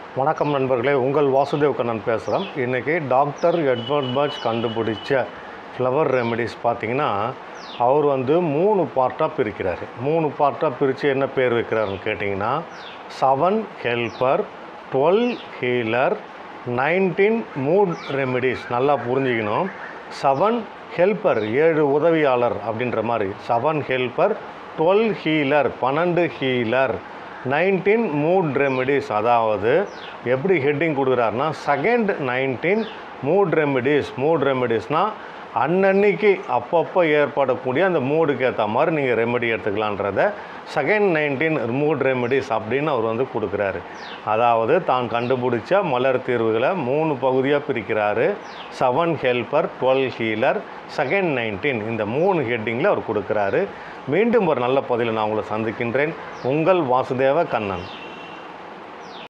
வணக்கம் நண்பர்களே, உங்கள் வாசுதேவ் கண்ணன் பேசுகிறேன். இன்றைக்கி டாக்டர் எட்வர்ட் பர்ச் கண்டுபிடிச்ச ஃப்ளவர் ரெமெடிஸ் பார்த்திங்கன்னா, அவர் 3 பார்ட்டாக பிரிக்கிறார். 3 பார்ட்டாக பிரித்து என்ன பேர் வைக்கிறாருன்னு கேட்டிங்கன்னா, 7 ஹெல்ப்பர், 12 ஹீலர், 19 மூட் ரெமெடிஸ். நல்லா புரிஞ்சுக்கணும். 7 ஹெல்ப்பர் 7 உதவியாளர் அப்படின்ற மாதிரி, 7 helper, 12 healer 12 healer, 19 mood remedies. அதாவது எப்படி ஹெட்டிங் கொடுக்குறாருன்னா, செகண்ட் 19 மூட் ரெமெடிஸ். மூட் ரெமெடிஸ்னால் அன்னன்னைக்கு அப்பப்போ ஏற்படக்கூடிய அந்த மூடுக்கு ஏற்ற மாதிரி நீங்கள் ரெமெடி எடுத்துக்கலான்றத செகண்ட் 19 மூட் ரெமெடிஸ் அப்படின்னு அவர் கொடுக்குறாரு. அதாவது தான் கண்டுபிடிச்ச மலர் தீர்வுகளை 3 பகுதியாக பிரிக்கிறாரு. 7 ஹெல்ப்பர், 12 ஹீலர், செகண்ட் 19 இந்த 3 ஹெட்டிங்கில் அவர் கொடுக்குறாரு. மீண்டும் ஒரு நல்ல பதிவில் நான் உங்களை சந்திக்கின்றேன். உங்கள் வாசுதேவ கண்ணன்.